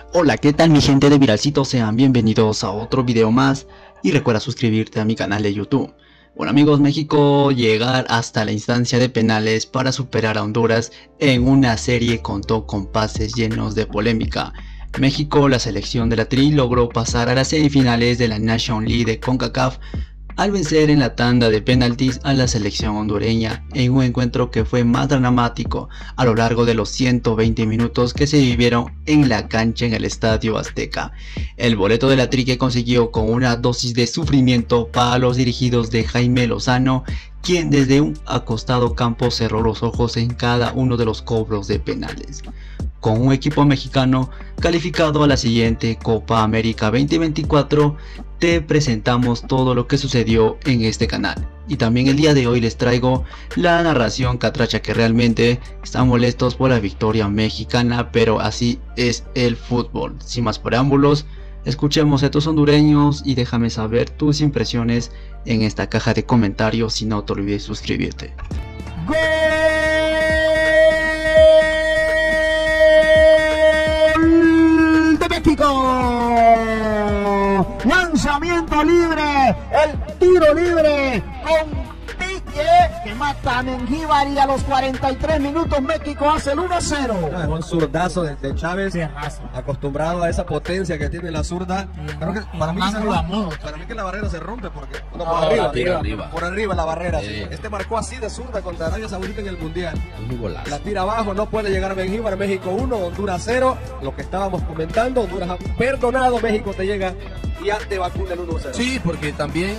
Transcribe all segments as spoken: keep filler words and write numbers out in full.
Hola, ¿qué tal mi gente de Viralcito? Sean bienvenidos a otro video más y recuerda suscribirte a mi canal de YouTube. Bueno amigos, México llegar hasta la instancia de penales para superar a Honduras en una serie contó con pases llenos de polémica. México, la selección de la Tri, logró pasar a las semifinales de la National League de CONCACAF al vencer en la tanda de penaltis a la selección hondureña en un encuentro que fue más dramático a lo largo de los ciento veinte minutos que se vivieron en la cancha en el Estadio Azteca. El boleto de la Tri que consiguió con una dosis de sufrimiento para los dirigidos de Jaime Lozano, quien desde un acostado campo cerró los ojos en cada uno de los cobros de penales. Con un equipo mexicano calificado a la siguiente Copa América veinte veinticuatro, te presentamos todo lo que sucedió en este canal. Y también el día de hoy les traigo la narración catracha, que realmente están molestos por la victoria mexicana, pero así es el fútbol. Sin más preámbulos, escuchemos a estos hondureños y déjame saber tus impresiones en esta caja de comentarios y no te olvides suscribirte. ¡Gol de México! Lanzamiento libre, el tiro libre con Pique que mata a Mengíbar, y a los cuarenta y tres minutos México hace el uno a cero. No, es un zurdazo de, de Chávez, sí, acostumbrado a esa potencia que tiene la zurda. Creo que para, mí se rompe, para mí que la barrera se rompe porque no, por, no, arriba, arriba, arriba. por arriba la barrera. Sí. Este marcó así de zurda contra Arabia Saudita en el Mundial. La tira abajo, no puede llegar a Mengíbar. México uno, Honduras cero. Lo que estábamos comentando, Honduras ha perdonado, México te llega y ya te vacuna el uno cero. Sí, porque también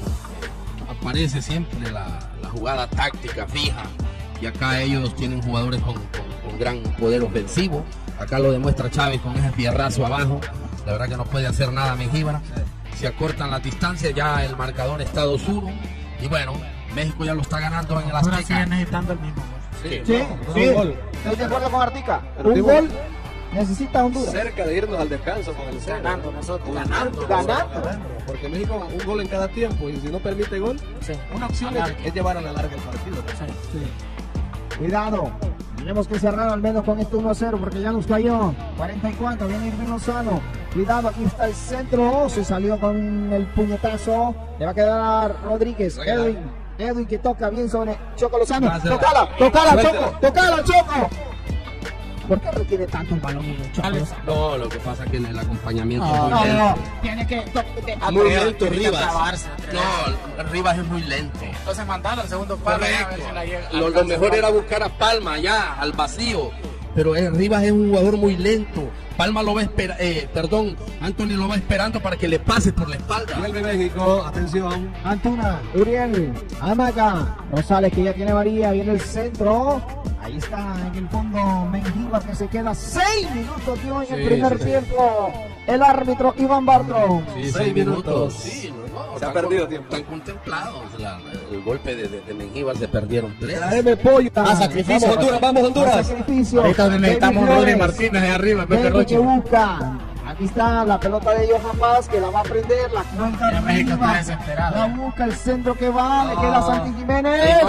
aparece siempre la, la jugada táctica fija, y acá ellos tienen jugadores con, con, con gran poder ofensivo. Acá lo demuestra Chávez con ese fierrazo abajo. La verdad que no puede hacer nada Mengíbar. Se acortan las distancias, ya el marcador está dos uno, y bueno, México ya lo está ganando en el Azteca. Sigue necesitando el mismo. Sí, sí, no, sí. Un gol. Estoy de acuerdo con Artica. Un gol necesita Honduras. Cerca de irnos al descanso con el cero. Ganando nosotros. Ganando. Ganando. ganando. Porque México un gol en cada tiempo, y si no permite gol, sí, una opción es, es llevar a la larga el partido. Sí. Sí. Cuidado. Tenemos que cerrar al menos con este uno a cero porque ya nos cayó. cuarenta y cuatro, viene Irving Lozano. Cuidado, aquí está el centro. Se salió con el puñetazo. Le va a quedar Rodríguez. Edwin. Edwin que toca bien sobre Choco Lozano. Tocala, tocala, Choco. Tocala, Choco. ¿Por qué retiene tanto el balón en el Choco? No, lo que pasa es que en el acompañamiento no, es muy no, lento. No, tiene que... To muy lento Rivas. No, Rivas es muy lento. Entonces mandarlo al segundo palo. A ver si la llega, lo, lo mejor era buscar a Palma allá, al vacío. Pero eh, Rivas es un jugador muy lento. Palma lo va esperando, eh, perdón, Anthony lo va esperando para que le pase por la espalda. Vuelve México, atención. Antuna, Uriel, Amaca, Rosales que ya tiene María, viene el centro. Ahí está en el fondo Mengíbar que se queda seis minutos tío, en sí, el primer sí, tiempo. Sí. El árbitro Iván Bartro. Sí, seis, seis minutos. Sí, no, no, se ha perdido tiempo. Están contemplados. La, el golpe de, de, de Mengíbar se perdieron tres. Traeme pollo. A sacrificio. Vamos Honduras, vamos Honduras. A sacrificio. Ahorita necesitamos Rodri Martínez ahí arriba. Pepe que busca. Aquí está la pelota de Johan Paz que la va a prender. La cuenta de México está desesperado. La busca el centro que va. Le queda Santi Jiménez.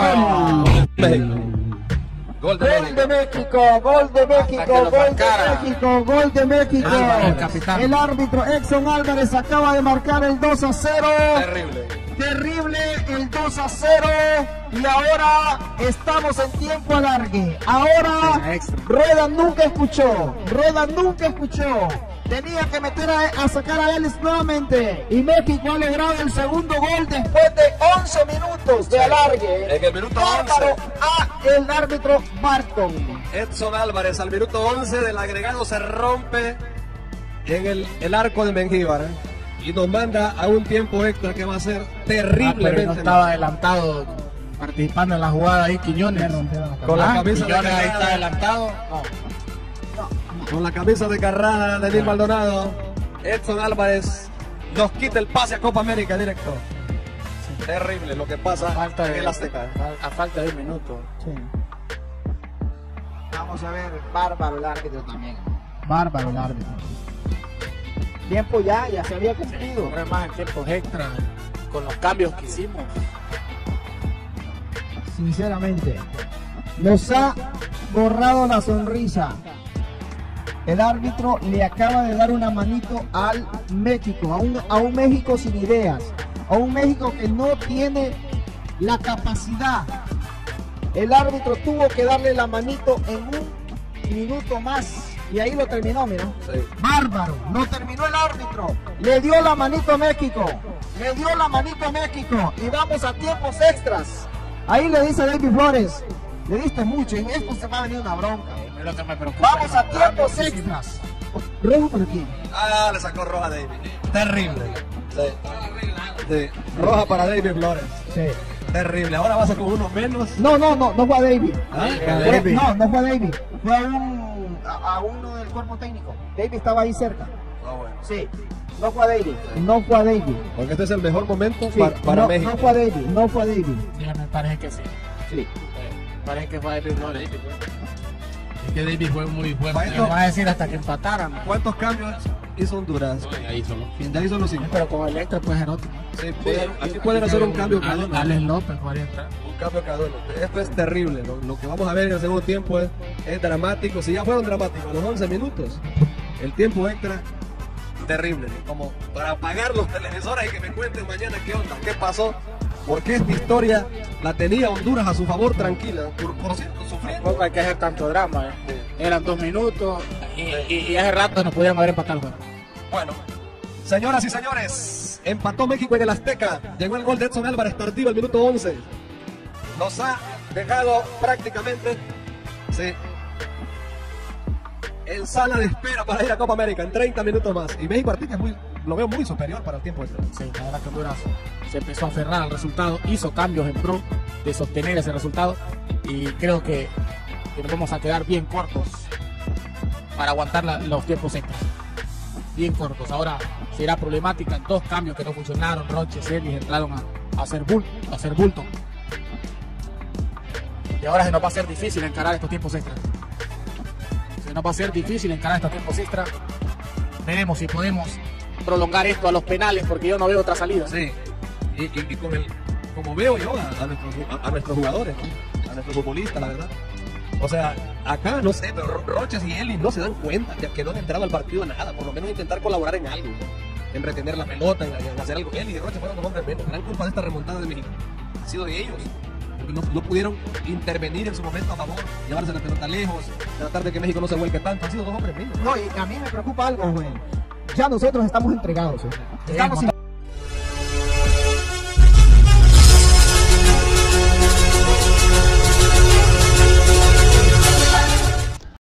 Gol de, gol de México, gol de México, gol de México, gol de México. El, el árbitro Exxon Álvarez acaba de marcar el dos a cero. Terrible. Terrible el dos a cero. Y ahora estamos en tiempo alargue. Ahora Rueda nunca escuchó. Rueda nunca escuchó. Tenía que meter a, a sacar a Ellis nuevamente. Y México ha logrado el segundo gol después de once minutos de alargue. En el minuto once. A el árbitro Barton. Edson Álvarez al minuto once del agregado se rompe en el, el arco de Mengíbar. ¿eh? Y nos manda a un tiempo extra que va a ser terriblemente. Ah, no estaba adelantado participando en la jugada ahí Quiñones. Con la camisa Quiñones de ahí está adelantado. No. Con la camisa de Carrada, Denis Maldonado, Edson Álvarez nos quita el pase a Copa América directo. Sí. Terrible lo que pasa falta de, en el Azteca. A, a falta de un minuto. Sí. Vamos a ver, bárbaro el árbitro también. Bárbaro el árbitro. Tiempo ya, ya se había cumplido. No es más en tiempos extra, con los cambios que hicimos. Sinceramente, nos ha borrado la sonrisa. el árbitro le acaba de dar una manito al México, a un, a un México sin ideas, a un México que no tiene la capacidad. El árbitro tuvo que darle la manito en un minuto más y ahí lo terminó, mira. Sí. Bárbaro, lo terminó el árbitro, le dio la manito a México, le dio la manito a México y vamos a tiempos extras. Ahí le dice David Flores, le diste mucho, en esto se va a venir una bronca. Es lo que me preocupa. Vamos a tiempos extras. ¿Rojo para quién? Ah, le sacó roja a David. Terrible. Sí. Sí. Roja para David Flores. Sí. Terrible. Ahora va a ser con uno menos. No, no, no, no fue a David. ¿Ah? Fue, David. no, no fue a David. Fue a, un, a, a uno del cuerpo técnico. David estaba ahí cerca. Ah, bueno. Sí. No fue a David. No fue a David. Porque este es el mejor momento Sí, para, para no, México. No fue a David. No fue a David. Sí, me parece que sí. Sí. Parece que fue David Flores. Es que David fue muy fuerte. Bueno. Lo va a decir hasta que empataran. ¿Cuántos cambios hizo Honduras? Ahí solo. De ahí son los cinco. Pero con Electra puede ser otro. Sí, pueden- aquí pueden hacer un cambio cada uno. Alex López podría entrar. Un cambio cada uno. Esto es terrible. Lo, lo que vamos a ver en el segundo tiempo es, es dramático. Si ya fueron dramáticos los once minutos, el tiempo extra, terrible. Como para apagar los televisores y que me cuenten mañana qué onda, qué pasó. Porque esta historia la tenía Honduras a su favor tranquila. Por, por cierto, sufriendo. Tampoco hay que hacer tanto drama. ¿eh? Eran dos minutos y, y, y hace rato nos pudieron haber empatado el juego. Bueno, señoras y señores, empató México en el Azteca. Llegó el gol de Edson Álvarez Tardío al minuto once. Nos ha dejado prácticamente sí, en sala de espera para ir a Copa América en treinta minutos más. Y México Argentina es muy, lo veo muy superior para el tiempo extra. Sí, la verdad que Honduras se empezó a aferrar al resultado, hizo cambios en pro de sostener ese resultado y creo que, que nos vamos a quedar bien cortos para aguantar la- los tiempos extras. Bien cortos. Ahora será problemática en dos cambios que no funcionaron. Roche, Celis entraron a, a hacer bulto, a hacer bulto. Y ahora se nos va a hacer difícil encarar estos tiempos extras. Se nos va a hacer difícil encarar estos tiempos extras. Veremos si podemos prolongar esto a los penales porque yo no veo otra salida. Sí, y, y, y con el, como veo yo a, a, nuestros, a, a nuestros jugadores, ¿no? A nuestros futbolistas, la verdad. O sea, acá no sé, pero Ro- Roches y Eli no se dan cuenta de que no han entrado al partido en nada, por lo menos intentar colaborar en algo, ¿no? En retener la pelota, en, en hacer algo. Eli y Roches fueron los hombres menos. La gran culpa de esta remontada de México ha sido de ellos. Porque no, no pudieron intervenir en su momento a favor, llevarse la pelota lejos, tratar de que México no se vuelque tanto. Han sido dos hombres menos. No, y a mí me preocupa algo, güey. Ya nosotros estamos entregados, ¿eh? Estamos Hemos-